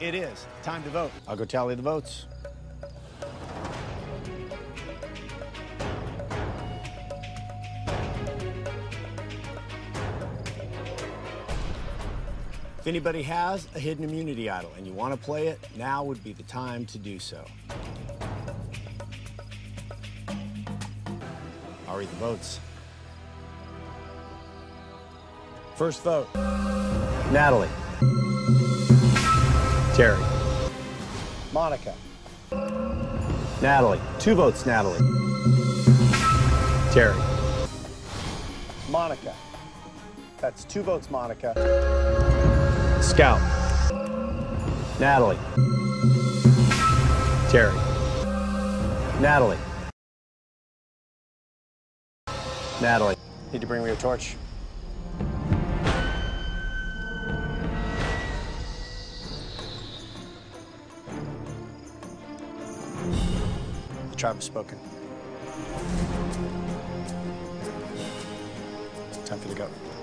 It is. Time to vote. I'll go tally the votes. If anybody has a hidden immunity idol and you want to play it, now would be the time to do so. I'll read the votes. First vote, Natalie. Terry. Monica. Natalie. 2 votes, Natalie. Terry. Monica. That's 2 votes, Monica. Scout. Natalie. Terry. Natalie. Natalie. Need to bring me a torch. The tribe has spoken. Time for the goat.